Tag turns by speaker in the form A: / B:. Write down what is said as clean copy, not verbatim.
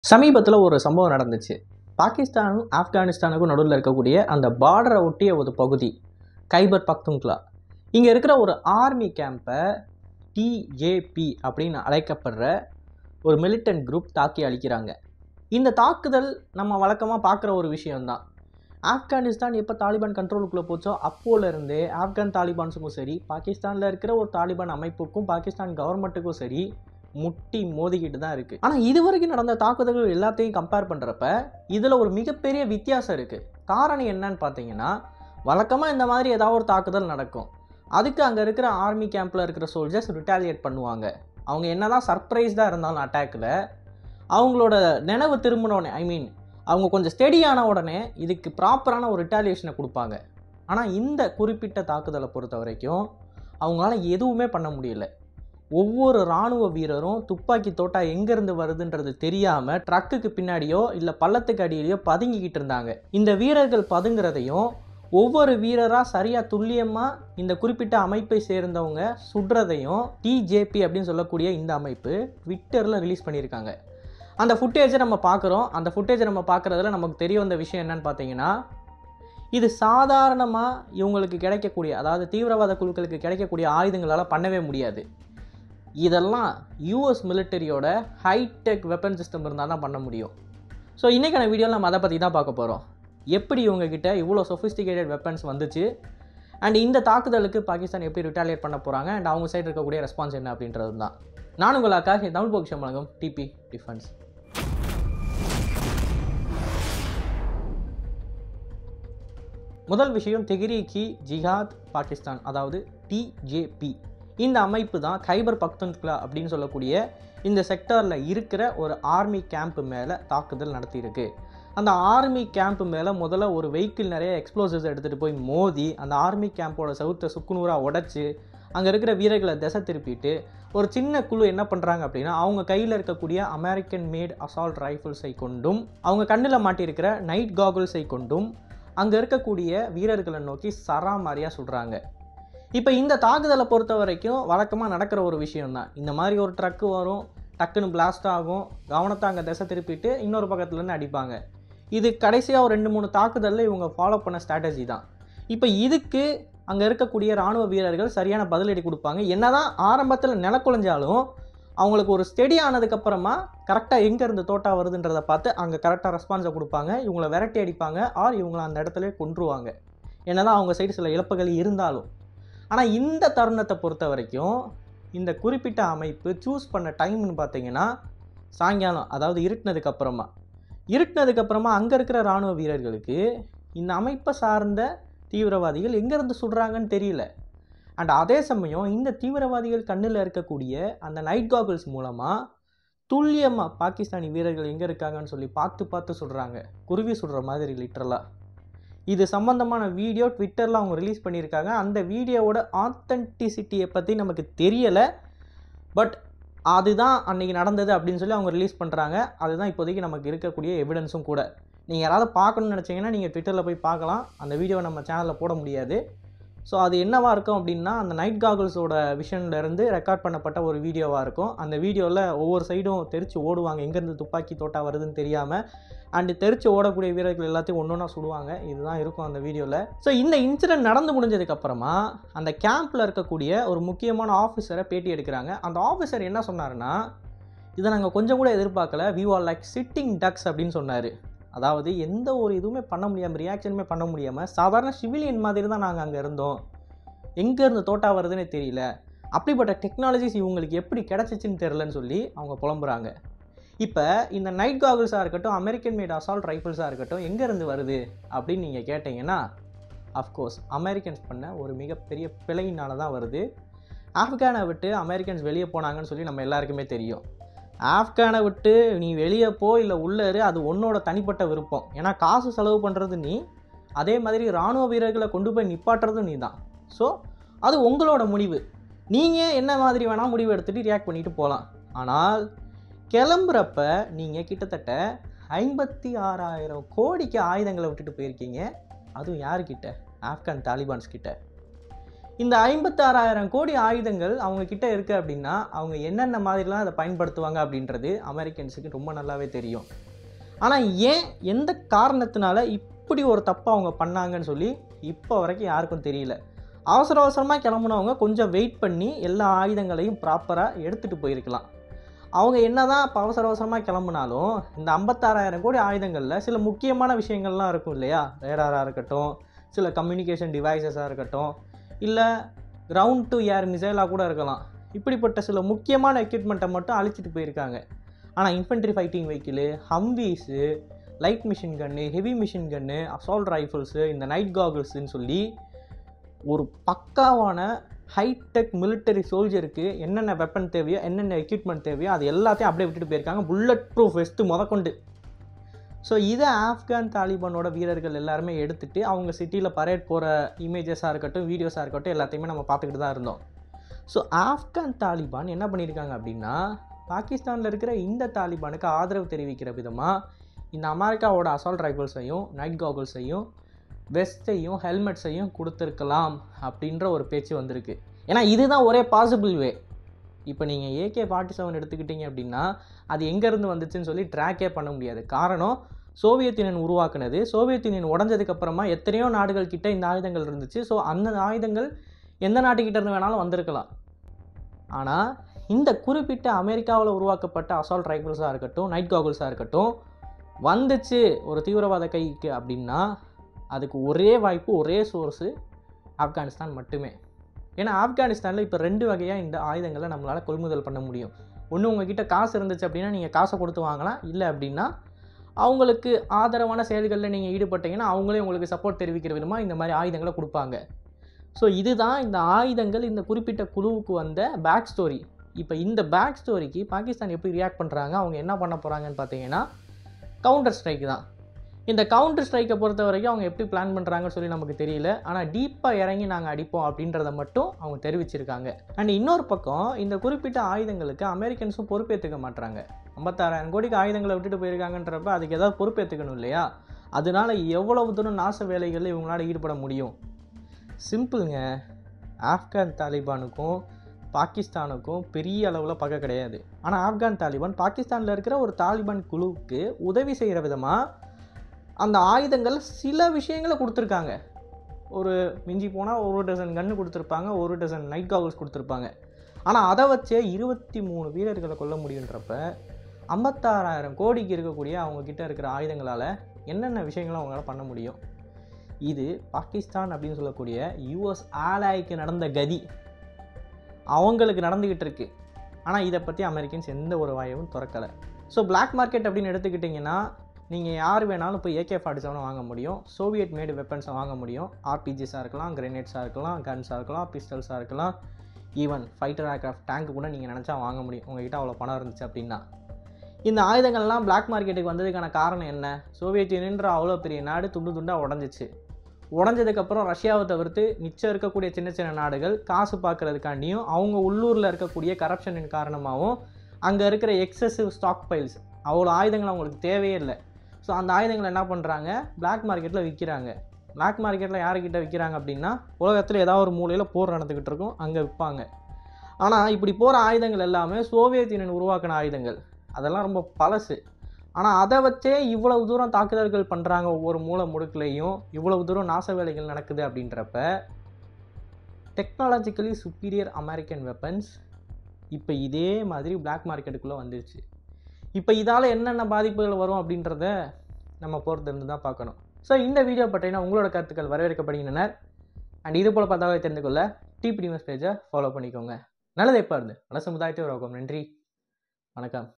A: சமீபத்தில் ஒரு சம்பவம் நடந்துச்சு. பாகிஸ்தானும் ஆப்கானிஸ்தானுக்கும் நடுவில் இருக்கக்கூடிய அந்த பார்டரை ஒட்டிய ஒரு பகுதி கைபர் பக்துன்க்வா. இங்கே இருக்கிற ஒரு ஆர்மி கேம்பை டிஜேபி அப்படின்னு அழைக்கப்படுற ஒரு மிலிட்டன்ட் குரூப் தாக்கி அழிக்கிறாங்க. இந்த தாக்குதல் நம்ம வழக்கமாக பார்க்குற ஒரு விஷயம்தான். ஆப்கானிஸ்தான் எப்போ தாலிபான் கண்ட்ரோலுக்குள்ளே போச்சோ அப்போலேருந்தே ஆப்கான் தாலிபான்ஸுக்கும் சரி, பாகிஸ்தானில் இருக்கிற ஒரு தாலிபான் அமைப்புக்கும் பாகிஸ்தான் கவர்மெண்ட்டுக்கும் சரி முட்டி மோதிக்கிட்டு தான் இருக்குது. ஆனால் இதுவரைக்கும் நடந்த தாக்குதல்கள் எல்லாத்தையும் கம்பேர் பண்ணுறப்ப இதில் ஒரு மிகப்பெரிய வித்தியாசம் இருக்குது. காரணம் என்னன்னு பார்த்தீங்கன்னா, வழக்கமாக இந்த மாதிரி ஏதாவது ஒரு தாக்குதல் நடக்கும். அதுக்கு அங்கே இருக்கிற ஆர்மி கேம்பில் இருக்கிற சோல்ஜர்ஸ் ரிட்டாலியேட் பண்ணுவாங்க. அவங்க என்ன தான் சர்ப்ரைஸ்டாக இருந்தாலும் அட்டாக்கில் அவங்களோட நினைவு திரும்பினோடனே அவங்க கொஞ்சம் ஸ்டெடியான உடனே இதுக்கு ப்ராப்பரான ஒரு ரிட்டாலியேஷனை கொடுப்பாங்க. ஆனால் இந்த குறிப்பிட்ட தாக்குதலை பொறுத்த வரைக்கும் அவங்களால எதுவுமே பண்ண முடியல. ஒவ்வொரு இராணுவ வீரரும் துப்பாக்கி தோட்டா எங்கேருந்து வருதுன்றது தெரியாமல் ட்ரக்குக்கு பின்னாடியோ இல்லை பள்ளத்துக்கு அடியிலையோ பதுங்கிக்கிட்டு இருந்தாங்க. இந்த வீரர்கள் பதுங்கிறதையும் ஒவ்வொரு வீரராக சரியாக துல்லியமாக இந்த குறிப்பிட்ட அமைப்பை சேர்ந்தவங்க சுடுறதையும் டிஜேபி அப்படின்னு சொல்லக்கூடிய இந்த அமைப்பு ட்விட்டரில் ரிலீஸ் பண்ணியிருக்காங்க. அந்த ஃபுட்டேஜை நம்ம பார்க்குறோம். அந்த ஃபுட்டேஜை நம்ம பார்க்குறதுல நமக்கு தெரிய வந்த விஷயம் என்னன்னு பார்த்தீங்கன்னா, இது சாதாரணமாக இவங்களுக்கு கிடைக்கக்கூடிய, அதாவது தீவிரவாத குழுக்களுக்கு கிடைக்கக்கூடிய ஆயுதங்களால் பண்ணவே முடியாது. இதெல்லாம் யூஎஸ் மிலிட்டரியோட ஹைடெக் வெப்பன் சிஸ்டம் இருந்தால் தான் பண்ண முடியும். ஸோ இன்றைக்கான வீடியோவில் நம்ம அதை பற்றி தான் பார்க்க போகிறோம். எப்படி இவங்ககிட்ட இவ்வளோ சொஃபிஸ்டிகேட்டட் வெப்பன்ஸ் வந்துச்சு, அண்ட் இந்த தாக்குதலுக்கு பாகிஸ்தான் எப்படி ரிட்டாலியேட் பண்ண போகிறாங்க, அண்ட் அவங்க சைடு இருக்கக்கூடிய ரெஸ்பான்ஸ் என்ன அப்படின்றது தான். நான் உங்கள் ஆகாஷ், தமிழ் பொக்கிஷம் வழங்கும் டிபி டிஃபென்ஸ். முதல் விஷயம், தெஹ்ரீக்-இ ஜிஹாத் பாகிஸ்தான், அதாவது டிஜேபி. இந்த அமைப்பு தான் கைபர் பக்துன்க்வா அப்படின்னு சொல்லக்கூடிய இந்த செக்டாரில் இருக்கிற ஒரு ஆர்மி கேம்ப் மேலே தாக்குதல் நடத்தியிருக்கு. அந்த ஆர்மி கேம்ப் மேலே முதல்ல ஒரு வெஹிக்கிள் நிறைய எக்ஸ்ப்ளோசிவ்ஸ் எடுத்துகிட்டு போய் மோதி அந்த ஆர்மி கேம்போட செவுத்தை சுக்குநூறாக உடச்சி அங்கே இருக்கிற வீரர்களை திசை திருப்பிட்டு ஒரு சின்ன குழு என்ன பண்ணுறாங்க அப்படின்னா, அவங்க கையில் இருக்கக்கூடிய அமெரிக்கன் மேட் அசால்ட் ரைஃபிள்ஸை கொண்டும் அவங்க கண்ணில் மாட்டியிருக்கிற நைட் காகுல்ஸை கொண்டும் அங்கே இருக்கக்கூடிய வீரர்களை நோக்கி சராமாரியாக சுடுறாங்க. இப்போ இந்த தாக்குதலை பொறுத்த வரைக்கும் வழக்கமாக நடக்கிற ஒரு விஷயம்தான். இந்த மாதிரி ஒரு ட்ரக்கு வரும், டக்குன்னு பிளாஸ்ட் ஆகும், கவனத்தை அங்கே திசை திருப்பிட்டு இன்னொரு பக்கத்துலேருந்து அடிப்பாங்க. இது கடைசியாக ஒரு 2-3 தாக்குதலில் இவங்க ஃபாலோ பண்ண ஸ்ட்ராட்டஜி தான். இப்போ இதுக்கு அங்கே இருக்கக்கூடிய இராணுவ வீரர்கள் சரியான பதிலடி கொடுப்பாங்க. என்னதான் ஆரம்பத்தில் நிலக்குலைஞ்சாலும் அவங்களுக்கு ஒரு ஸ்டெடி ஆனதுக்கப்புறமா கரெக்டாக எங்கேருந்து தோட்டா வருதுன்றதை பார்த்து அங்கே கரெக்டாக ரெஸ்பான்ஸை கொடுப்பாங்க. இவங்களை விரட்டி அடிப்பாங்க, ஆர் இவங்களை அந்த இடத்துல கொன்றுவாங்க. என்னதான் அவங்க சைடு சில இழப்புகள் இருந்தாலும். ஆனால் இந்த தருணத்தை பொறுத்த வரைக்கும் இந்த குறிப்பிட்ட அமைப்பு சூஸ் பண்ண டைம்னு பார்த்தீங்கன்னா சாயங்காலம், அதாவது இருட்டினதுக்கப்புறமா அங்கே இருக்கிற இராணுவ வீரர்களுக்கு இந்த அமைப்பை சார்ந்த தீவிரவாதிகள் எங்கேருந்து சுடுறாங்கன்னு தெரியல. அண்ட் அதே சமயம் இந்த தீவிரவாதிகள் கண்ணில் இருக்கக்கூடிய அந்த நைட் காகுல்ஸ் மூலமாக துல்லியமாக பாகிஸ்தானி வீரர்கள் எங்கே இருக்காங்கன்னு சொல்லி பார்த்து சுடுறாங்க. குருவி சுடுற மாதிரி லிட்ரலாக. இது சம்பந்தமான வீடியோ ட்விட்டரில் அவங்க ரிலீஸ் பண்ணியிருக்காங்க. அந்த வீடியோவோட ஆத்தென்டிசிட்டியை பற்றி நமக்கு தெரியலை, பட் அதுதான் அன்றைக்கி நடந்தது அப்படின்னு சொல்லி அவங்க ரிலீஸ் பண்ணுறாங்க. அதுதான் இப்போதைக்கு நமக்கு இருக்கக்கூடிய எவிடன்ஸும் கூட. நீங்கள் யாராவது பார்க்கணுன்னு நினச்சிங்கன்னா நீங்கள் ட்விட்டரில் போய் பார்க்கலாம். அந்த வீடியோவை நம்ம சேனலில் போட முடியாது. ஸோ அது என்னவாக இருக்கும் அப்படின்னா, அந்த நைட் காகுல்ஸோட விஷன்லேருந்து ரெக்கார்ட் பண்ணப்பட்ட ஒரு வீடியோவாக இருக்கும். அந்த வீடியோவில் ஒவ்வொரு சைடும் தெரித்து ஓடுவாங்க, எங்கேருந்து துப்பாக்கி தோட்டா வருதுன்னு தெரியாமல். அண்டு தெரித்து ஓடக்கூடிய வீரர்கள் எல்லாத்தையும் ஒன்று ஒன்றா சுடுவாங்க. இதுதான் இருக்கும் அந்த வீடியோவில். ஸோ இந்த இன்சிடென்ட் நடந்து முடிஞ்சதுக்கப்புறமா அந்த கேம்பில் இருக்கக்கூடிய ஒரு முக்கியமான ஆஃபீஸரை பேட்டி எடுக்கிறாங்க. அந்த ஆஃபீஸர் என்ன சொன்னார்னா, இதை நாங்கள் கொஞ்சம் கூட எதிர்பார்க்கல, we are like sitting ducks அப்படின்னு சொன்னார். அதாவது எந்த ஒரு இதுவுமே பண்ண முடியாமல், ரியாக்ஷனுமே பண்ண முடியாமல் சாதாரண சிவிலியன் மாதிரி தான் நாங்கள் அங்கே இருந்தோம். எங்கேருந்து தோட்டா வருதுன்னே தெரியல. அப்படிப்பட்ட டெக்னாலஜிஸ் இவங்களுக்கு எப்படி கிடச்சிச்சின்னு தெரிலன்னு சொல்லி அவங்க புலம்புறாங்க. இப்போ இந்த நைட் காகுல்ஸாக இருக்கட்டும், அமெரிக்கன் மேட் அசால்ட் ரைஃபிள்ஸாக இருக்கட்டும், எங்கேருந்து வருது அப்படின்னு நீங்கள் கேட்டிங்கன்னா, அஃப்கோர்ஸ் அமெரிக்கன்ஸ் பண்ண ஒரு மிகப்பெரிய பிழையினால தான் வருது. ஆப்கானை விட்டு அமெரிக்கன்ஸ் வெளியே போனாங்கன்னு சொல்லி நம்ம எல்லாருக்குமே தெரியும். ஆப்கானை விட்டு நீ வெளியே போ இல்லை உள்ளே இரு, அது உன்னோட தனிப்பட்ட விருப்பம். ஏன்னா காசு செலவு பண்ணுறது நீ, அதே மாதிரி இராணுவ வீரர்களை கொண்டு போய் நிப்பாட்டுறதும் நீ தான். ஸோ அது உங்களோட முடிவு. நீங்கள் என்ன மாதிரி வேணால் முடிவு எடுத்துகிட்டு ரியாக்ட் பண்ணிட்டு போகலாம். ஆனால் கிளம்புறப்ப நீங்கள் கிட்டத்தட்ட 56,000 கோடிக்கு ஆயுதங்களை விட்டுட்டு போயிருக்கீங்க. அதுவும் யாருக்கிட்ட? ஆப்கான் தாலிபான்ஸ் கிட்ட. இந்த 56,000 கோடி ஆயுதங்கள் அவங்க கிட்ட இருக்குது அப்படின்னா அவங்க என்னென்ன மாதிரிலாம் அதை பயன்படுத்துவாங்க அப்படின்றது அமெரிக்கன்ஸுக்கு ரொம்ப நல்லாவே தெரியும். ஆனால் ஏன் எந்த காரணத்தினால இப்படி ஒரு தப்பை அவங்க பண்ணாங்கன்னு சொல்லி இப்போ வரைக்கும் யாருக்கும் தெரியல. அவசரமாக கிளம்புனவங்க கொஞ்சம் வெயிட் பண்ணி எல்லா ஆயுதங்களையும் ப்ராப்பராக எடுத்துகிட்டு போயிருக்கலாம். அவங்க என்ன தான் இப்போ அவசரமாக கிளம்புனாலும் இந்த 56,000 கோடி ஆயுதங்களில் சில முக்கியமான விஷயங்கள்லாம் இருக்கும் இல்லையா? ரேடாராக இருக்கட்டும், சில கம்யூனிகேஷன் டிவைசஸாக இருக்கட்டும், இல்லை கிரவுண்ட் டு ஏர் மிசைலாக கூட இருக்கலாம். இப்படிப்பட்ட சில முக்கியமான எக்யூப்மெண்ட்டை மட்டும் அழிச்சிட்டு போயிருக்காங்க. ஆனால் infantry fighting vehicle, Humvees, light machine gun, heavy machine gun, assault rifles, இந்த நைட் காகிள்ஸுன்னு சொல்லி ஒரு பக்காவான ஹைடெக் மிலிட்டரி சோல்ஜருக்கு என்னென்ன வெப்பன் தேவையோ, என்னென்ன எக்யூப்மெண்ட் தேவையோ அது எல்லாத்தையும் அப்படியே விட்டுட்டு போயிருக்காங்க. புல்லட் ப்ரூஃப் வெஸ்ட்டு முதற்கொண்டு. ஸோ இதை ஆப்கான் தாலிபானோட வீரர்கள் எல்லாருமே எடுத்துகிட்டு அவங்க சிட்டியில் பரேட் போகிற இமேஜஸாக இருக்கட்டும், வீடியோஸாக இருக்கட்டும், எல்லாத்தையுமே நம்ம பார்த்துக்கிட்டு தான் இருந்தோம். ஸோ ஆப்கான் தாலிபான் என்ன பண்ணியிருக்காங்க அப்படின்னா, பாகிஸ்தானில் இருக்கிற இந்த தாலிபானுக்கு ஆதரவு தெரிவிக்கிற விதமாக இந்த அமெரிக்காவோட அசால்ட் ரைஃபிள்ஸையும், நைட் காகிள்ஸையும், வெஸ்ட்டையும், ஹெல்மெட்ஸையும் கொடுத்துருக்கலாம் அப்படின்ற ஒரு பேச்சு வந்திருக்கு. ஏன்னா இதுதான் ஒரே பாசிபிள் வே. இப்போ நீங்கள் AK-47 எடுத்துக்கிட்டீங்க அப்படின்னா அது எங்கேருந்து வந்துச்சுன்னு சொல்லி ட்ராக்கே பண்ண முடியாது. காரணம், சோவியத் யூனியன் உருவாக்குனது. சோவியத் யூனியன் உடஞ்சதுக்கப்புறமா எத்தனையோ நாடுகள் கிட்ட இந்த ஆயுதங்கள் இருந்துச்சு. ஸோ அந்த ஆயுதங்கள் எந்த நாட்டுக்கிட்ட இருந்து வேணாலும் வந்திருக்கலாம். ஆனால் இந்த குறிப்பிட்ட அமெரிக்காவில் உருவாக்கப்பட்ட அசால்ட் ரைஃபிள்ஸாக இருக்கட்டும், நைட் காகிள்ஸாக இருக்கட்டும், வந்துச்சு ஒரு தீவிரவாத கைக்கு அப்படின்னா அதுக்கு ஒரே வாய்ப்பு, ஒரே சோர்ஸு ஆப்கானிஸ்தான் மட்டுமே. ஏன்னா ஆப்கானிஸ்தானில் இப்போ 2 வகையாக இந்த ஆயுதங்களை நம்மளால் கொள்முதல் பண்ண முடியும். ஒன்று, உங்ககிட்ட காசு இருந்துச்சு அப்படின்னா நீங்கள் காசை கொடுத்து வாங்கலாம். இல்லை அப்படின்னா அவங்களுக்கு ஆதரவான செயல்களில் நீங்கள் ஈடுபட்டீங்கன்னா அவங்களே உங்களுக்கு சப்போர்ட் தெரிவிக்கிற விதமாக இந்த மாதிரி ஆயுதங்களை கொடுப்பாங்க. ஸோ இதுதான் இந்த ஆயுதங்கள் இந்த குறிப்பிட்ட குழுவுக்கு வந்த பேக் ஸ்டோரி. இப்போ இந்த பேக் ஸ்டோரிக்கு பாகிஸ்தான் எப்படி ரியாக்ட் பண்ணுறாங்க, அவங்க என்ன பண்ண போகிறாங்கன்னு பார்த்தீங்கன்னா கவுண்டர் ஸ்ட்ரைக் தான். இந்த கவுண்டர் ஸ்ட்ரைக்கை பொறுத்த வரைக்கும் அவங்க எப்படி பிளான் பண்ணுறாங்கன்னு சொல்லி நமக்கு தெரியல. ஆனால் டீப்பாக இறங்கி நாங்கள் அடிப்போம் அப்படின்றத மட்டும் அவங்க தெரிவிச்சிருக்காங்க. அண்ட் இன்னொரு பக்கம் இந்த குறிப்பிட்ட ஆயுதங்களுக்கு அமெரிக்கன்ஸும் பொறுப்பேற்றுக்க மாட்டாங்க. 56,000 கோடிக்கு ஆயுதங்களை விட்டுட்டு போயிருக்காங்கன்றப்ப அதுக்கு ஏதாவது பொறுப்பேற்றுக்கணும் இல்லையா? அதனால எவ்வளவு தூரம் நாச வேலைகளில் இவங்களால ஈடுபட முடியும்? சிம்பிளுங்க. ஆப்கான் தாலிபானுக்கும் பாகிஸ்தானுக்கும் பெரிய அளவில் பகை கிடையாது. ஆனால் ஆப்கான் தாலிபான் பாகிஸ்தானில் இருக்கிற ஒரு தாலிபான் குழுவுக்கு உதவி செய்கிற விதமாக அந்த ஆயுதங்கள் சில விஷயங்களை கொடுத்துருக்காங்க. ஒரு மிஞ்சி போனால் 1 டசன் கன்று கொடுத்துருப்பாங்க, 1 டசன் நைட் காகிள்ஸ் கொடுத்துருப்பாங்க. ஆனால் அதை வச்சே 23 வீரர்களை கொல்ல முடியுன்றப்ப 56,000 கோடிக்கு இருக்கக்கூடிய அவங்கக்கிட்ட இருக்கிற ஆயுதங்களால் என்னென்ன விஷயங்களை அவங்களால பண்ண முடியும்? இது பாகிஸ்தான் அப்படின்னு சொல்லக்கூடிய US ஆலாய்க்கு நடந்த கதி அவங்களுக்கு நடந்துக்கிட்டு இருக்கு. ஆனால் இதை பற்றி அமெரிக்கன்ஸ் எந்த ஒரு வாயவும் திறக்கலை. ஸோ பிளாக் மார்க்கெட் அப்படின்னு எடுத்துக்கிட்டிங்கன்னா நீங்கள் யார் வேணாலும் போய் AK-47 வாங்க முடியும், சோவியட் மேடு வெப்பன்ஸை வாங்க முடியும். RPGஸாக இருக்கலாம், கிரெனேட்ஸாக இருக்கலாம், கன்ஸாக இருக்கலாம், பிஸ்டல்ஸாக இருக்கலாம், ஈவன் ஃபைட்டர் ஏர்க்ராஃப்ட் டேங்க் கூட நீங்கள் நினச்சா வாங்க முடியும் உங்கள்கிட்ட அவ்வளோ பணம் இருந்துச்சு அப்படின்னா. இந்த ஆயுதங்கள்லாம் பிளாக் மார்க்கெட்டுக்கு வந்ததுக்கான காரணம் என்ன? சோவியத் யூனியன்ற அவ்வளோ பெரிய நாடு துண்டு துண்டாக உடஞ்சிச்சு. உடஞ்சதுக்கப்புறம் ரஷ்யாவை தவிர்த்து மிச்சம் இருக்கக்கூடிய சின்ன சின்ன நாடுகள் காசு பார்க்குறதுக்காண்டியும் அவங்க உள்ளூரில் இருக்கக்கூடிய கரப்ஷனின் காரணமாகவும் அங்கே இருக்கிற எக்ஸசிவ் ஸ்டாக் பைல்ஸ், அவ்வளோ ஆயுதங்கள் அவங்களுக்கு தேவையே இல்லை. ஸோ அந்த ஆயுதங்களை என்ன பண்ணுறாங்க, பிளாக் மார்க்கெட்டில் விற்கிறாங்க. பிளாக் மார்க்கெட்டில் யாருக்கிட்ட விற்கிறாங்க அப்படின்னா உலகத்தில் ஏதாவது ஒரு மூலையில் போர் நடந்துக்கிட்டு இருக்கும், அங்கே விற்பாங்க. ஆனால் இப்படி போகிற ஆயுதங்கள் எல்லாமே சோவியத் யூனியன் உருவாக்கின ஆயுதங்கள், அதெல்லாம் ரொம்ப பழசு. ஆனால் அதை வச்சே இவ்வளவு தூரம் தாக்குதல்கள் பண்ணுறாங்க, ஒவ்வொரு மூலை முடுக்குலையும் இவ்வளவு தூரம் நாச வேலைகள் நடக்குது அப்படின்றப்ப டெக்னாலஜிக்கலி சுப்பீரியர் அமெரிக்கன் வெப்பன்ஸ் இப்போ இதே மாதிரி பிளாக் மார்க்கெட்டுக்குள்ளே வந்துருச்சு. இப்போ இதால் என்னென்ன பாதிப்புகள் வரும் அப்படின்றத நம்ம பொறுத்திருந்து தான் பார்க்கணும். ஸோ இந்த வீடியோ பற்றினா உங்களோட கருத்துக்கள் வரவேற்கப்படுகின்றன. அண்ட் இது போல் தகவலை தெரிந்து கொள்ள TP நியூஸ் பேஜை ஃபாலோ பண்ணிக்கோங்க. நல்லது எப்போ இருந்து நல்ல சமுதாயத்தை உருவாக்கும். நன்றி, வணக்கம்.